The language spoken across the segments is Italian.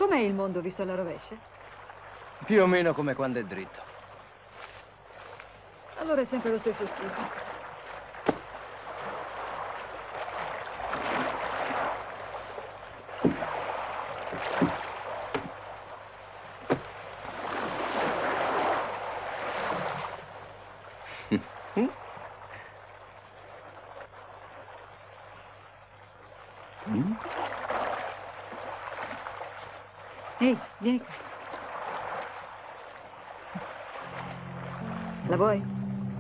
Com'è il mondo visto alla rovescia? Più o meno come quando è dritto. Allora è sempre lo stesso schifo. Ehi, vieni qua. La vuoi?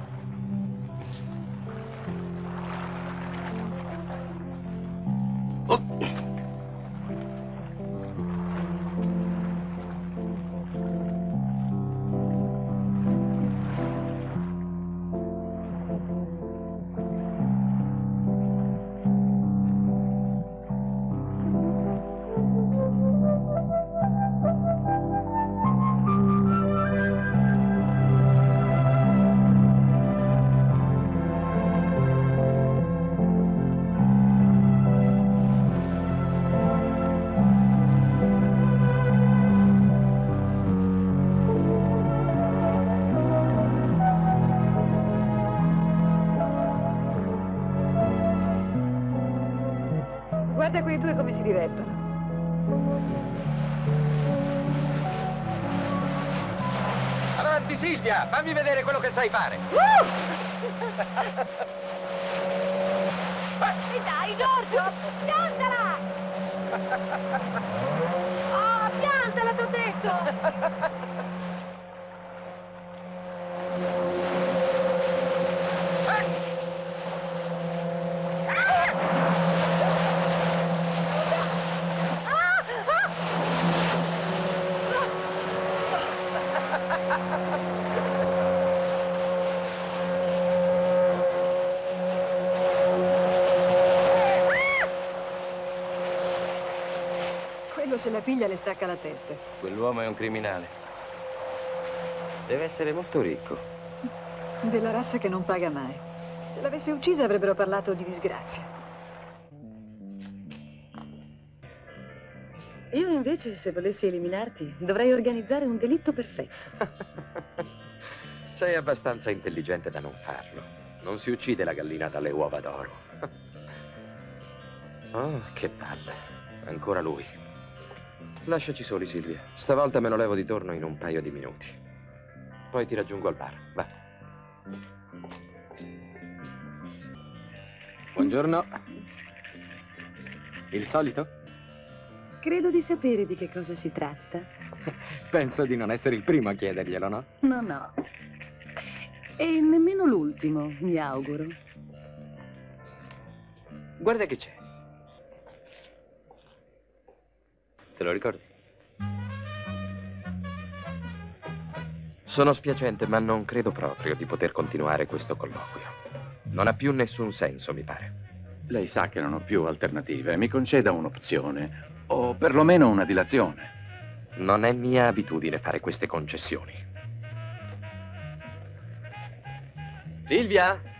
Guarda quei due come si divertono. Avanti, Silvia! Fammi vedere quello che sai fare! E dai, Giorgio! Piantala! Oh, piantala, t'ho detto! Quello se la piglia le stacca la testa. Quell'uomo è un criminale. Deve essere molto ricco. Della razza che non paga mai. Se l'avesse uccisa avrebbero parlato di disgrazia. Io invece, se volessi eliminarti, dovrei organizzare un delitto perfetto. Sei abbastanza intelligente da non farlo. Non si uccide la gallina dalle uova d'oro. Oh, che palle. Ancora lui. Lasciaci soli, Silvia. Stavolta me lo levo di torno in un paio di minuti. Poi ti raggiungo al bar. Va. Buongiorno. Il solito? Credo di sapere di che cosa si tratta. Penso di non essere il primo a chiederglielo, no? No, no. E nemmeno l'ultimo, mi auguro. Guarda che c'è. Te lo ricordi? Sono spiacente, ma non credo proprio di poter continuare questo colloquio. Non ha più nessun senso, mi pare. Lei sa che non ho più alternative. Mi conceda un'opzione, o perlomeno una dilazione. Non è mia abitudine fare queste concessioni. Silvia?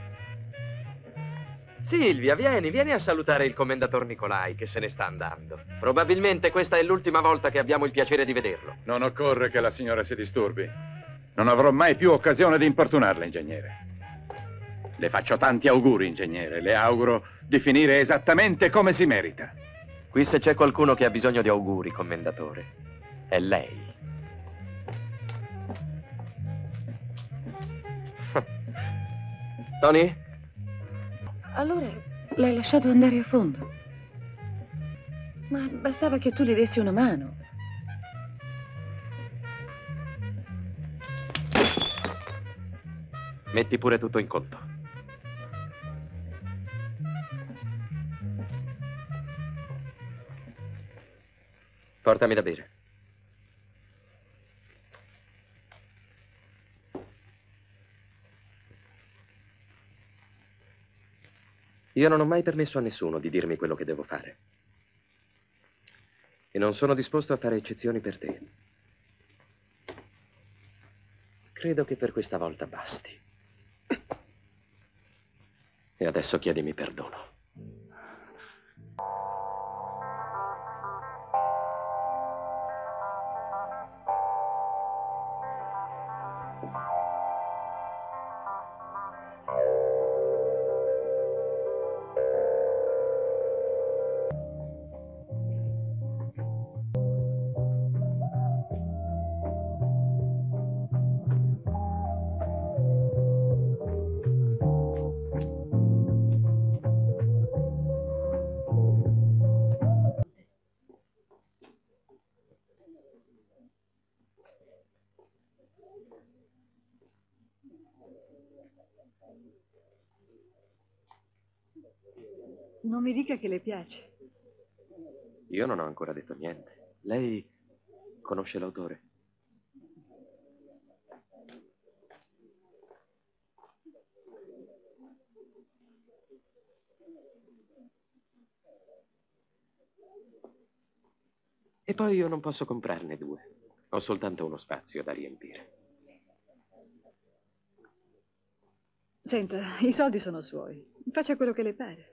Silvia, vieni a salutare il commendator Nicolai, che se ne sta andando. Probabilmente questa è l'ultima volta che abbiamo il piacere di vederlo. Non occorre che la signora si disturbi. Non avrò mai più occasione di importunarla, ingegnere. Le faccio tanti auguri, ingegnere. Le auguro di finire esattamente come si merita. Qui se c'è qualcuno che ha bisogno di auguri, commendatore, è lei. Tony? Allora l'hai lasciato andare a fondo? Ma bastava che tu gli dessi una mano. Metti pure tutto in conto. Portami da bere. Io non ho mai permesso a nessuno di dirmi quello che devo fare. E non sono disposto a fare eccezioni per te. Credo che per questa volta basti. E adesso chiedimi perdono. Non mi dica che le piace. Io non ho ancora detto niente. Lei conosce l'autore? E poi io non posso comprarne due. Ho soltanto uno spazio da riempire. Senta, i soldi sono suoi. Faccia quello che le pare.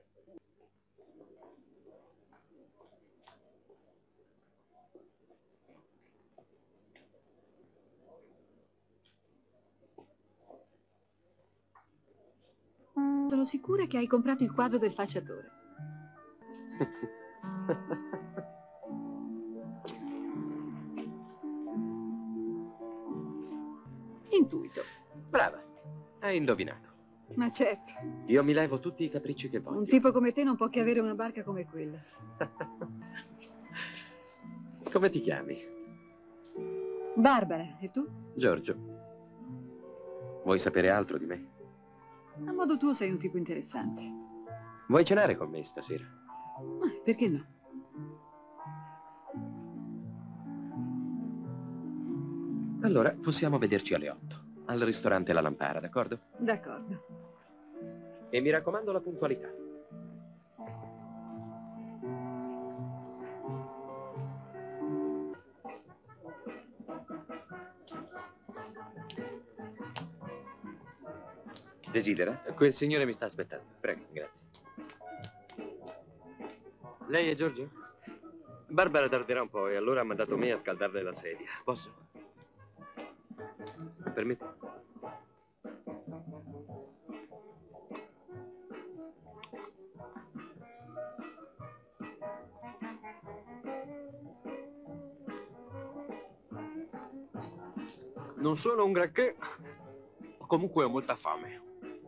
Sono sicura che hai comprato il quadro del falciatore. Intuito. Brava, hai indovinato. Ma certo, Io mi levo tutti i capricci che voglio. un tipo come te non può che avere una barca come quella. Come ti chiami? Barbara, e tu? Giorgio. Vuoi sapere altro di me? A modo tuo sei un tipo interessante. Vuoi cenare con me stasera? Perché no? Allora, possiamo vederci alle 8, al ristorante La Lampara, d'accordo? D'accordo. E mi raccomando la puntualità. Desidera? Quel signore mi sta aspettando. Prego, grazie. Lei è Giorgio? Barbara tarderà un po' e allora ha mandato me a scaldarle la sedia. Posso? Permette? Non sono un granché, comunque ho molta fame.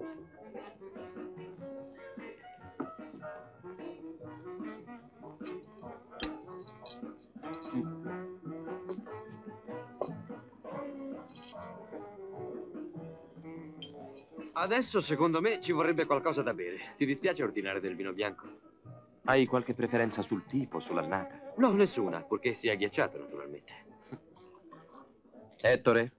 Adesso, secondo me, ci vorrebbe qualcosa da bere. Ti dispiace ordinare del vino bianco? Hai qualche preferenza sul tipo, sull'annata? No, nessuna, purché sia ghiacciato, naturalmente. Ettore?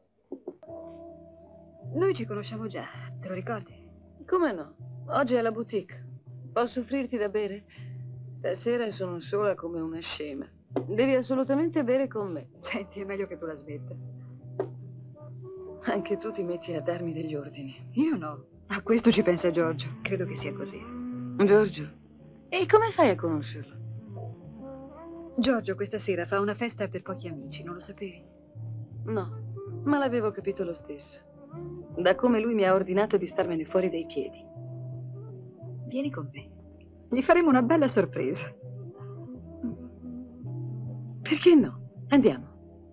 Noi ci conosciamo già, te lo ricordi? Come no? Oggi è alla boutique. Posso offrirti da bere? Stasera sono sola come una scema. Devi assolutamente bere con me. Senti, è meglio che tu la smetta. Anche tu ti metti a darmi degli ordini. Io no. A questo ci pensa Giorgio. Credo che sia così. Giorgio? E come fai a conoscerlo? Giorgio questa sera fa una festa per pochi amici, non lo sapevi? No, ma l'avevo capito lo stesso. Da come lui mi ha ordinato di starmene fuori dai piedi. Vieni con me. Gli faremo una bella sorpresa. Perché no? Andiamo.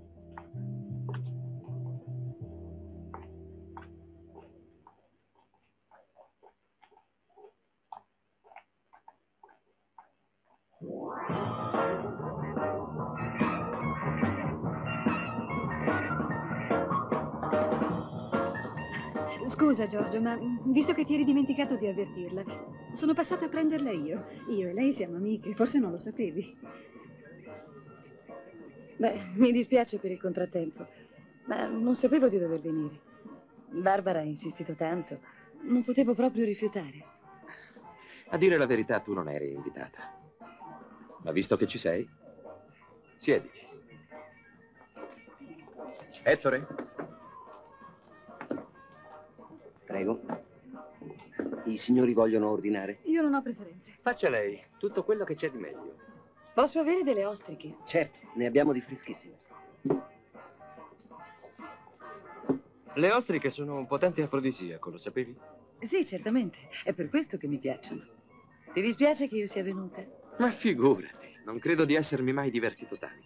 Scusa Giorgio, ma visto che ti eri dimenticato di avvertirla, sono passata a prenderla io. Io e lei siamo amiche, forse non lo sapevi. Beh, mi dispiace per il contrattempo, ma non sapevo di dover venire. Barbara ha insistito tanto, non potevo proprio rifiutare. A dire la verità, tu non eri invitata. Ma visto che ci sei, siediti. Ettore? Prego. I signori vogliono ordinare? Io non ho preferenze. Faccia lei tutto quello che c'è di meglio. Posso avere delle ostriche? Certo, ne abbiamo di freschissime. Le ostriche sono un potente afrodisiaco, lo sapevi? Sì, certamente. È per questo che mi piacciono. Ti dispiace che io sia venuta? Ma figurati, non credo di essermi mai divertito tanto.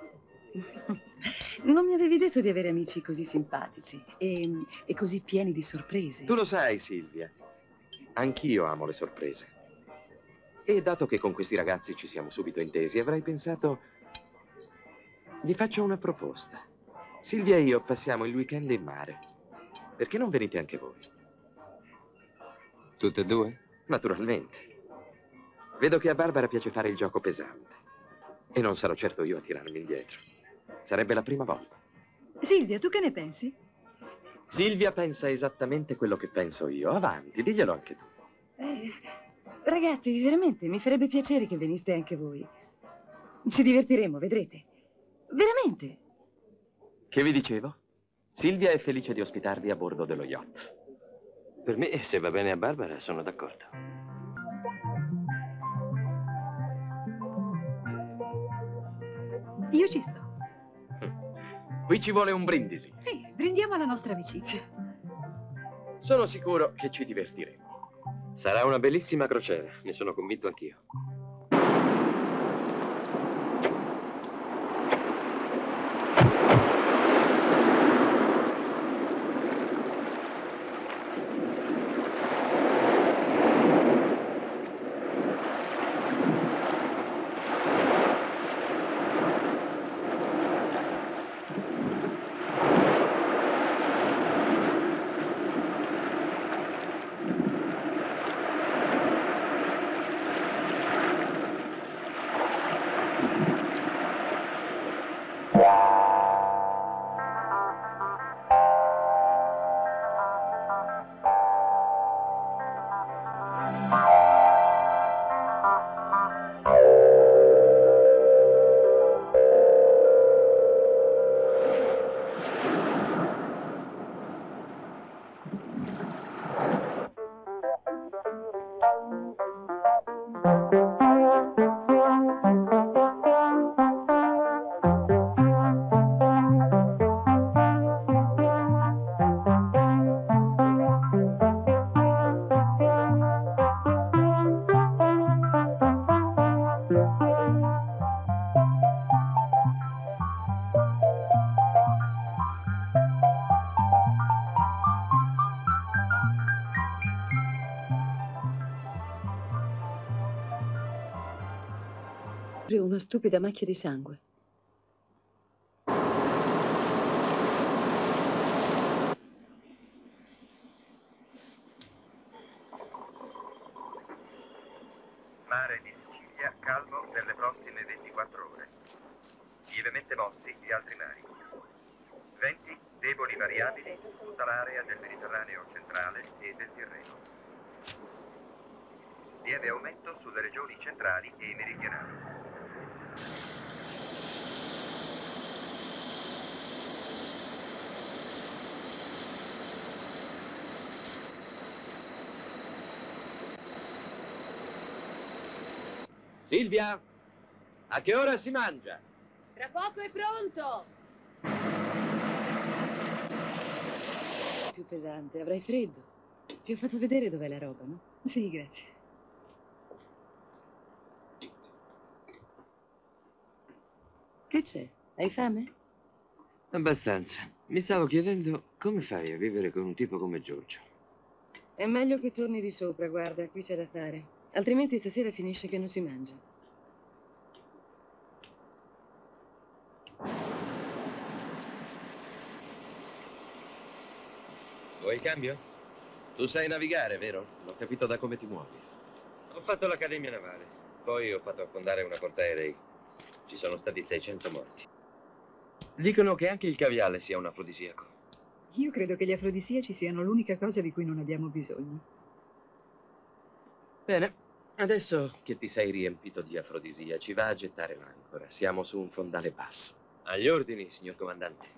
Non mi avevi detto di avere amici così simpatici e così pieni di sorprese. Tu lo sai, Silvia. Anch'io amo le sorprese. E dato che con questi ragazzi ci siamo subito intesi, avrei pensato... Vi faccio una proposta. Silvia e io passiamo il weekend in mare. Perché non venite anche voi? Tutte e due? Naturalmente. Vedo che a Barbara piace fare il gioco pesante. E non sarò certo io a tirarmi indietro. Sarebbe la prima volta. Silvia, tu che ne pensi? Silvia pensa esattamente quello che penso io. Avanti, diglielo anche tu. Ragazzi, veramente, mi farebbe piacere che veniste anche voi. Ci divertiremo, vedrete. Veramente. Che vi dicevo? Silvia è felice di ospitarvi a bordo dello yacht. Per me, se va bene a Barbara, sono d'accordo. Io ci sto. Qui ci vuole un brindisi. Sì, brindiamo alla nostra amicizia. Sono sicuro che ci divertiremo. Sarà una bellissima crociera, ne sono convinto anch'io. Una stupida macchia di sangue. Mare di Sicilia calmo nelle prossime 24 ore. Lievemente mossi gli altri mari. Venti deboli variabili su tutta l'area del Mediterraneo centrale e del Tirreno. Lieve aumento sulle regioni centrali e meridionali. Silvia, a che ora si mangia? Tra poco è pronto! Più pesante, avrai freddo. Ti ho fatto vedere dov'è la roba, no? Sì, grazie. Che c'è? Hai fame? Abbastanza. Mi stavo chiedendo come fai a vivere con un tipo come Giorgio. È meglio che torni di sopra, guarda, qui c'è da fare. Altrimenti stasera finisce che non si mangia. Vuoi il cambio? Tu sai navigare, vero? L'ho capito da come ti muovi. Ho fatto l'accademia navale, poi ho fatto affondare una portaerei. Ci sono stati 600 morti. Dicono che anche il caviale sia un afrodisiaco. Io credo che gli afrodisiaci siano l'unica cosa di cui non abbiamo bisogno. Bene, adesso che ti sei riempito di afrodisiaci, va a gettare l'ancora. Siamo su un fondale basso. Agli ordini, signor comandante.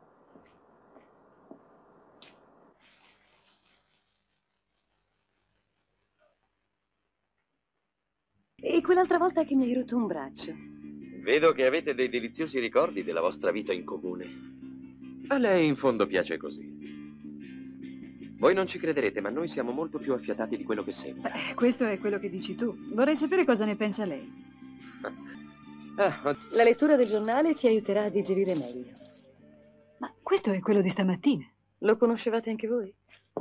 E quell'altra volta che mi hai rotto un braccio? Vedo che avete dei deliziosi ricordi della vostra vita in comune. A lei in fondo piace così. Voi non ci crederete, ma noi siamo molto più affiatati di quello che sembra. Questo è quello che dici tu. Vorrei sapere cosa ne pensa lei. La lettura del giornale ti aiuterà a digerire meglio. Ma questo è quello di stamattina. Lo conoscevate anche voi?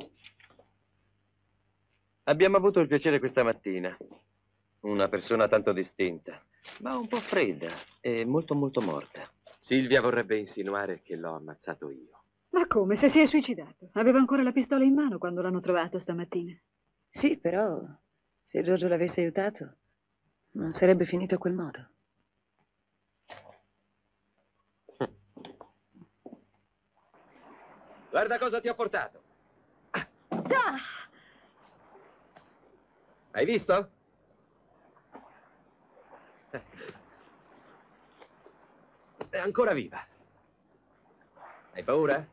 Abbiamo avuto il piacere questa mattina. Una persona tanto distinta, ma un po' fredda e molto morta. Silvia vorrebbe insinuare che l'ho ammazzato io. Ma come? Se si è suicidato? Aveva ancora la pistola in mano quando l'hanno trovato stamattina. Sì, però se Giorgio l'avesse aiutato, non sarebbe finito a quel modo. Guarda cosa ti ho portato. Hai visto? È ancora viva. Hai paura?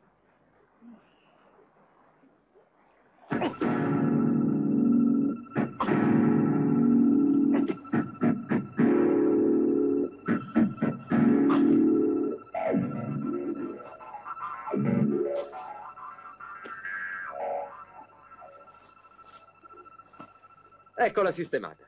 Eccola sistemata.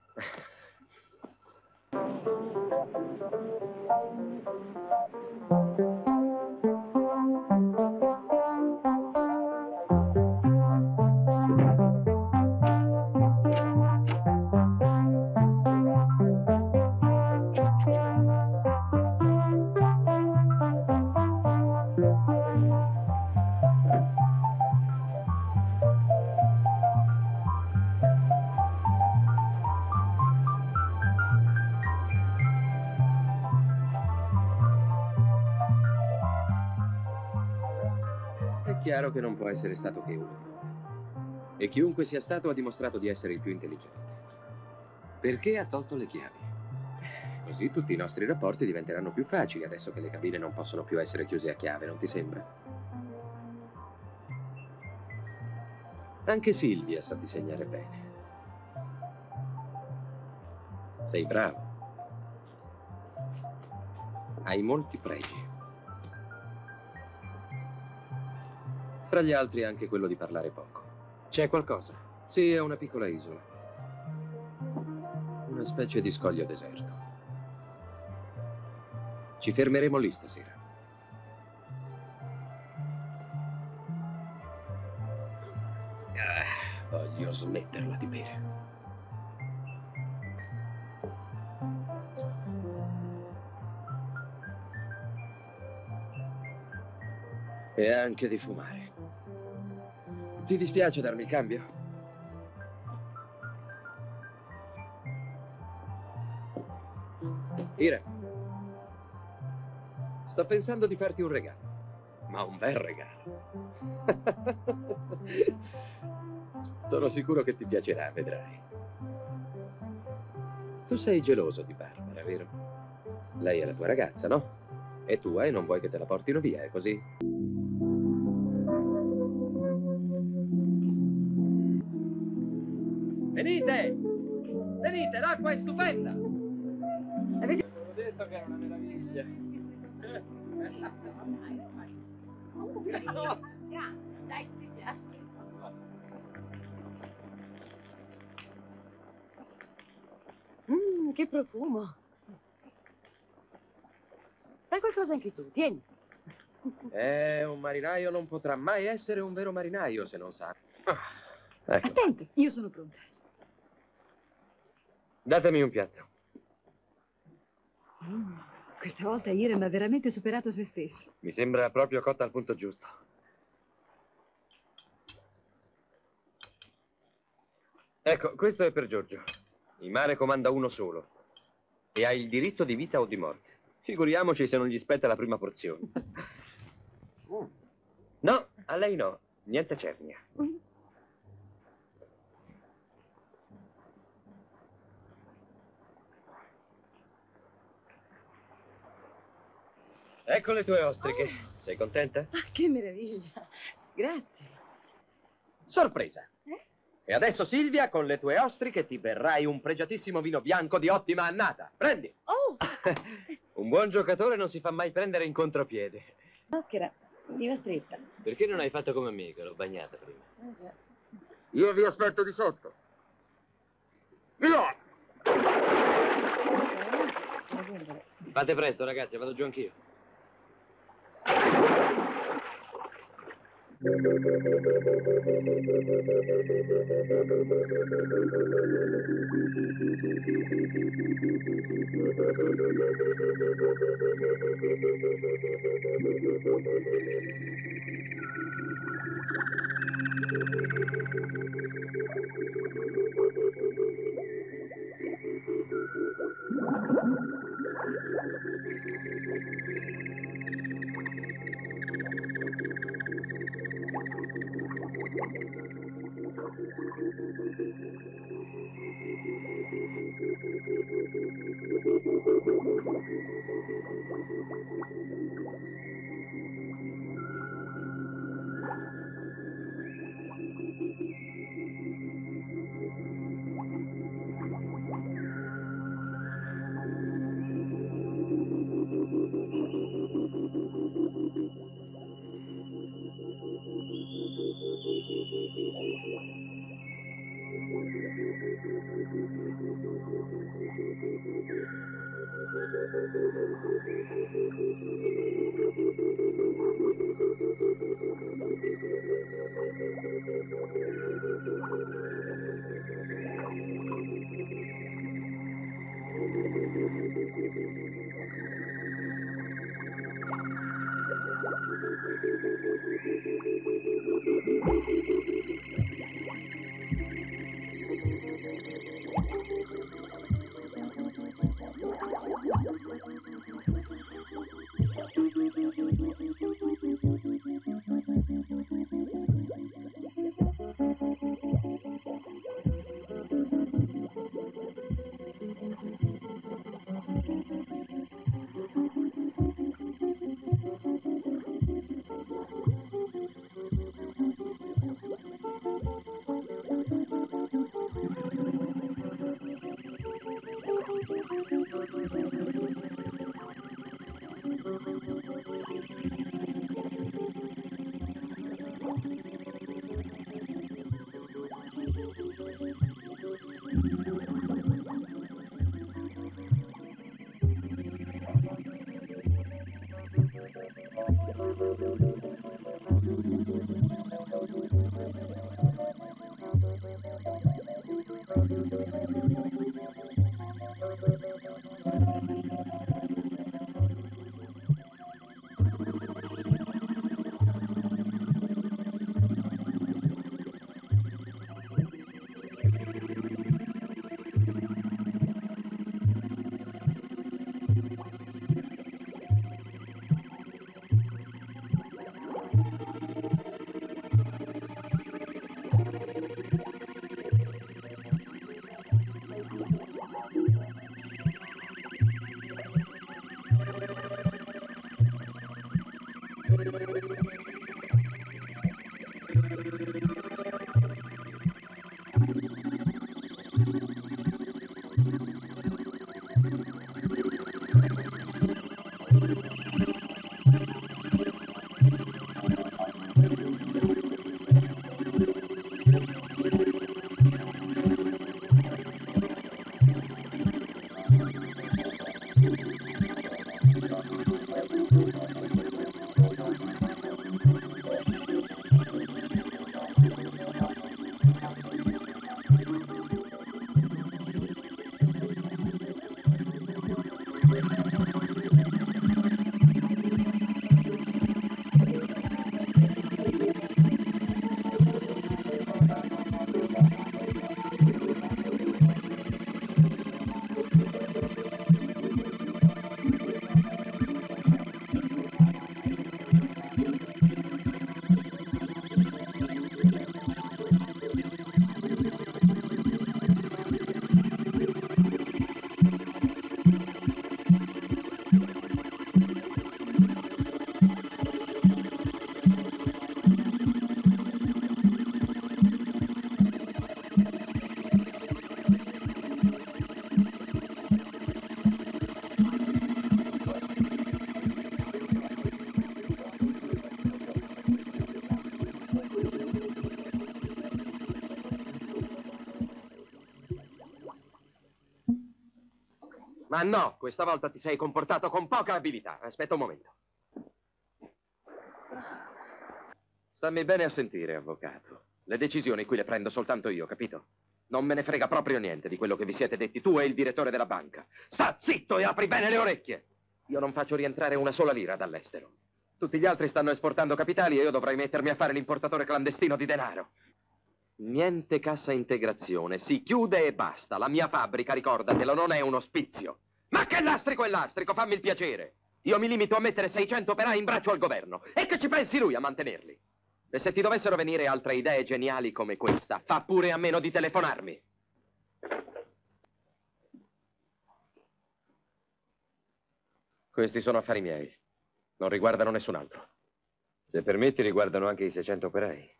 È chiaro che non può essere stato che uno. E chiunque sia stato ha dimostrato di essere il più intelligente. Perché ha tolto le chiavi? Così tutti i nostri rapporti diventeranno più facili adesso che le cabine non possono più essere chiuse a chiave, non ti sembra? Anche Silvia sa disegnare bene. Sei bravo. Hai molti pregi. Tra gli altri anche quello di parlare poco. C'è qualcosa? Sì, è una piccola isola. Una specie di scoglio deserto. Ci fermeremo lì stasera. Voglio smetterla di bere. E anche di fumare. Ti dispiace darmi il cambio? Ira, sto pensando di farti un regalo, ma un bel regalo. Sono sicuro che ti piacerà, vedrai. Tu sei geloso di Barbara, vero? Lei è la tua ragazza, no? È tua e non vuoi che te la portino via, è così? Venite! Venite, l'acqua è stupenda! Avete detto che era una meraviglia. Che profumo. Fai qualcosa anche tu, tieni. Un marinaio non potrà mai essere un vero marinaio se non sa. Ecco, Attento, io sono pronta. datemi un piatto. Questa volta Irem ha veramente superato se stesso. Mi sembra proprio cotta al punto giusto. Ecco, questo è per Giorgio. Il mare comanda uno solo e ha il diritto di vita o di morte. Figuriamoci se non gli spetta la prima porzione. No, a lei no. Niente cernia. Ecco le tue ostriche. Sei contenta? Ah, che meraviglia. Grazie. Sorpresa. E adesso, Silvia, con le tue ostriche ti berrai un pregiatissimo vino bianco di ottima annata. Prendi. Oh, Un buon giocatore non si fa mai prendere in contropiede. maschera, mi va stretta. Perché non hai fatto come me, che l'ho bagnata prima? Io vi aspetto di sotto. Via! Fate presto, ragazzi, vado giù anch'io. Ma no, questa volta ti sei comportato con poca abilità. Aspetta un momento. Stammi bene a sentire, avvocato. Le decisioni qui le prendo soltanto io, capito? Non me ne frega proprio niente di quello che vi siete detti tu e il direttore della banca. Sta zitto e apri bene le orecchie! Io non faccio rientrare una sola lira dall'estero. Tutti gli altri stanno esportando capitali e io dovrei mettermi a fare l'importatore clandestino di denaro. Niente cassa integrazione, si chiude e basta. La mia fabbrica, ricordatelo, non è un ospizio. Ma che lastrico è lastrico, fammi il piacere. Io mi limito a mettere 600 operai in braccio al governo. E che ci pensi lui a mantenerli? E se ti dovessero venire altre idee geniali come questa, fa pure a meno di telefonarmi. Questi sono affari miei. Non riguardano nessun altro. Se permetti, riguardano anche i 600 operai.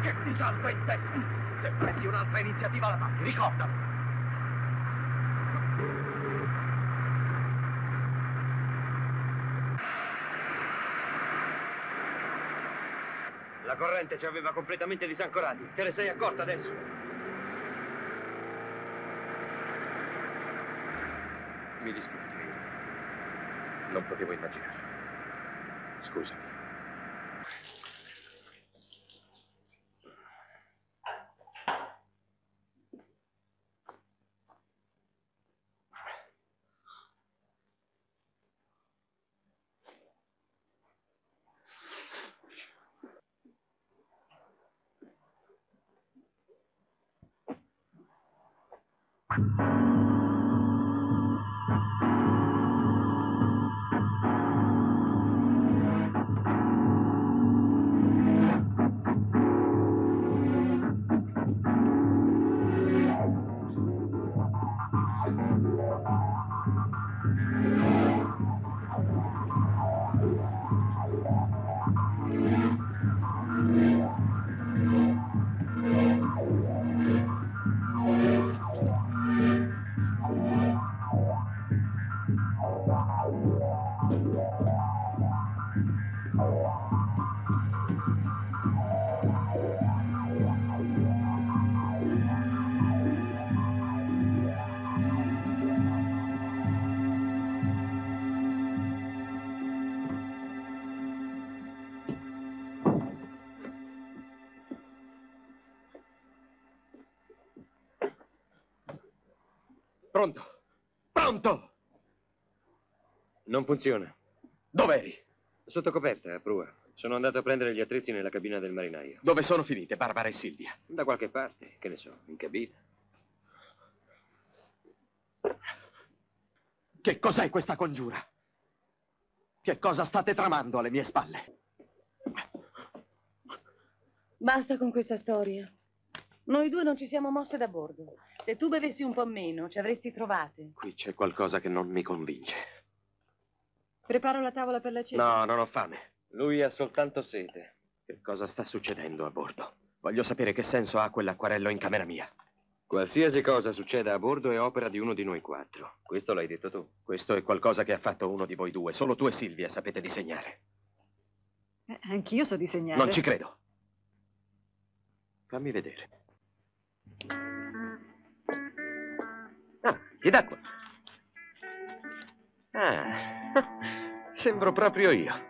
che ti salta in testa? Se presi un'altra iniziativa la paghi, ricordalo. La corrente ci aveva completamente disancorati. Te ne sei accorta adesso? Mi dispiace. Non potevo immaginarlo. Scusami. Pronto? Pronto? Non funziona. Dov'eri? Sotto coperta, a prua. Sono andato a prendere gli attrezzi nella cabina del marinaio. Dove sono finite Barbara e Silvia? Da qualche parte, che ne so, in cabina. Che cos'è questa congiura? Che cosa state tramando alle mie spalle? Basta con questa storia. Noi due non ci siamo mosse da bordo. Se tu bevessi un po' meno, ci avresti trovate. Qui c'è qualcosa che non mi convince. Preparo la tavola per la cena. No, non ho fame. Lui ha soltanto sete. Che cosa sta succedendo a bordo? Voglio sapere che senso ha quell'acquarello in camera mia. Qualsiasi cosa succeda a bordo è opera di uno di noi quattro. Questo l'hai detto tu. Questo è qualcosa che ha fatto uno di voi due. Solo tu e Silvia sapete disegnare. Anch'io so disegnare. Non ci credo. Fammi vedere. Ah, gli d'acqua. Ah, sembro proprio io.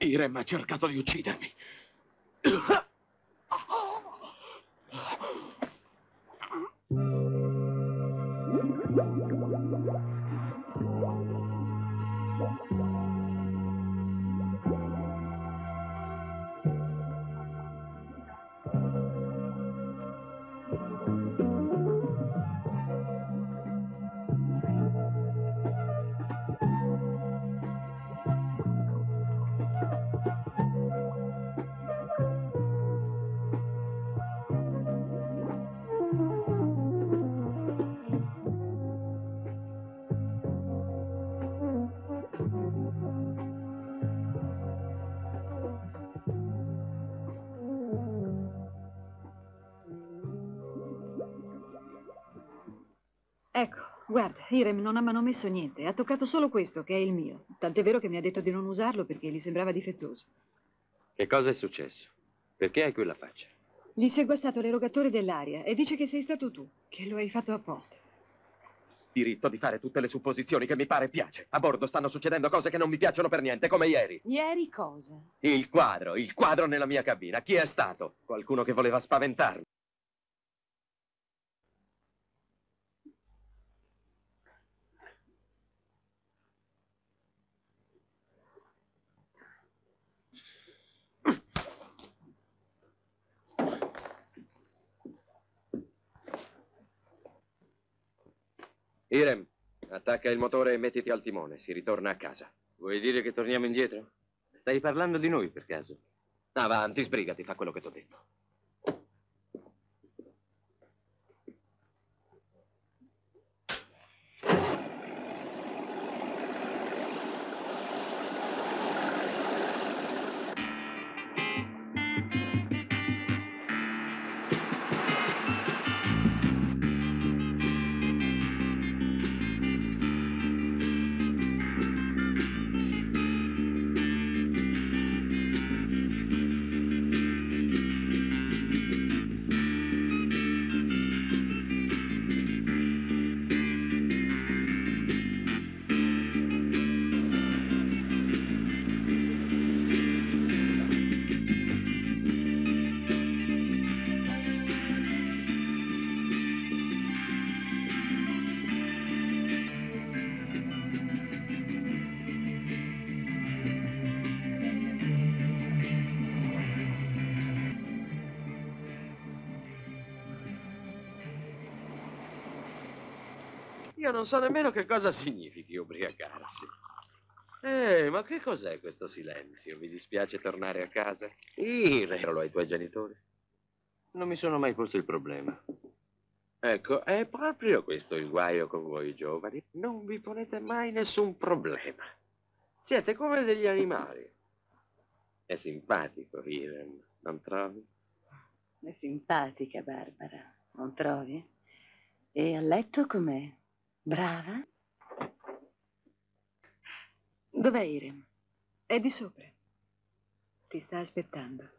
Irem ha cercato di uccidermi. Ecco, guarda, Irem non ha manomesso niente. Ha toccato solo questo, che è il mio. Tant'è vero che mi ha detto di non usarlo perché gli sembrava difettoso. Che cosa è successo? Perché hai quella faccia? Gli segua stato l'erogatore dell'aria e dice che sei stato tu, che lo hai fatto apposta. Diritto di fare tutte le supposizioni che mi pare e piace. A bordo stanno succedendo cose che non mi piacciono per niente, come ieri. Ieri cosa? Il quadro nella mia cabina. Chi è stato? Qualcuno che voleva spaventarmi. Irem, attacca il motore e mettiti al timone. Si ritorna a casa. Vuoi dire che torniamo indietro? Stai parlando di noi, per caso? Avanti, sbrigati, fa quello che t'ho detto. Io non so nemmeno che cosa significhi ubriacarsi. Ma che cos'è questo silenzio? Mi dispiace tornare a casa. Irelo ai tuoi genitori. Non mi sono mai posto il problema. Ecco, è proprio questo il guaio con voi giovani. Non vi ponete mai nessun problema. Siete come degli animali. È simpatico, Irem, non trovi? È simpatica, Barbara, non trovi? E a letto com'è? Brava? Dov'è Irem? È di sopra. Ti sta aspettando.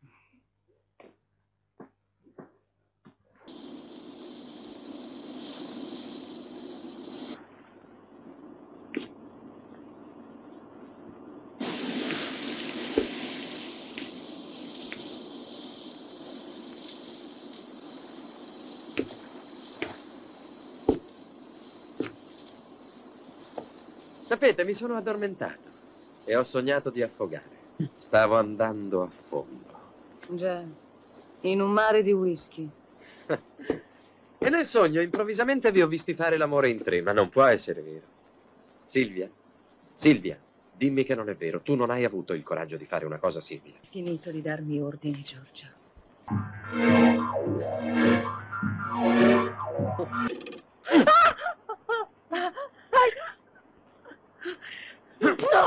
Sapete, mi sono addormentato e ho sognato di affogare. Stavo andando a fondo. Già, in un mare di whisky. E nel sogno improvvisamente vi ho visti fare l'amore in tre, ma non può essere vero. Silvia, dimmi che non è vero. Tu non hai avuto il coraggio di fare una cosa simile. Finito di darmi ordini, Giorgio. No!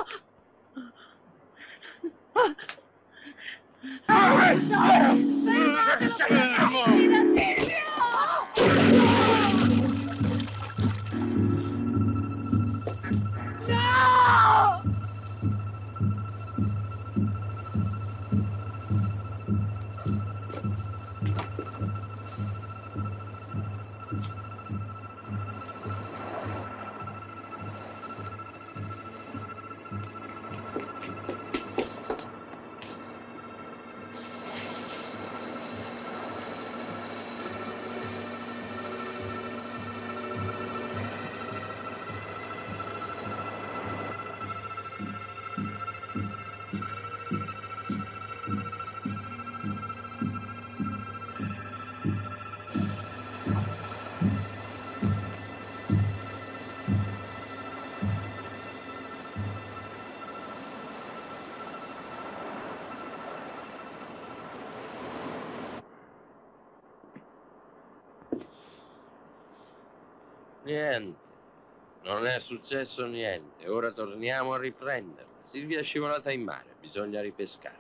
Niente. Non è successo niente. Ora torniamo a riprenderla. Silvia è scivolata in mare. Bisogna ripescarla.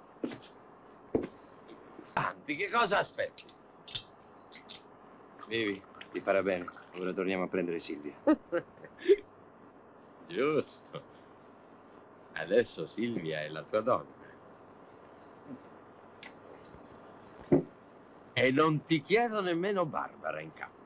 Di che cosa aspetti? Vivi, ti farà bene. Ora torniamo a prendere Silvia. Giusto. Adesso Silvia è la tua donna. E non ti chiedo nemmeno Barbara in cambio.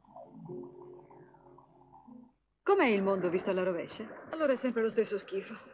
Com'è il mondo visto alla rovescia? Allora è sempre lo stesso schifo.